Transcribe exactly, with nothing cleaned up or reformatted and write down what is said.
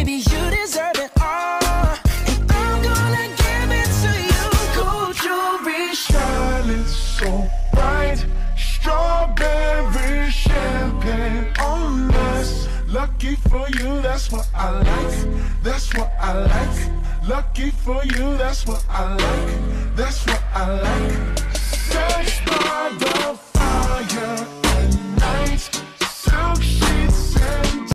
baby, you deserve it all, and I'm gonna give it to you. Gold jewelry, shining so bright, strawberry champagne on us. Lucky for you, that's what I like, that's what I like. Lucky for you, that's what I like, that's what I like.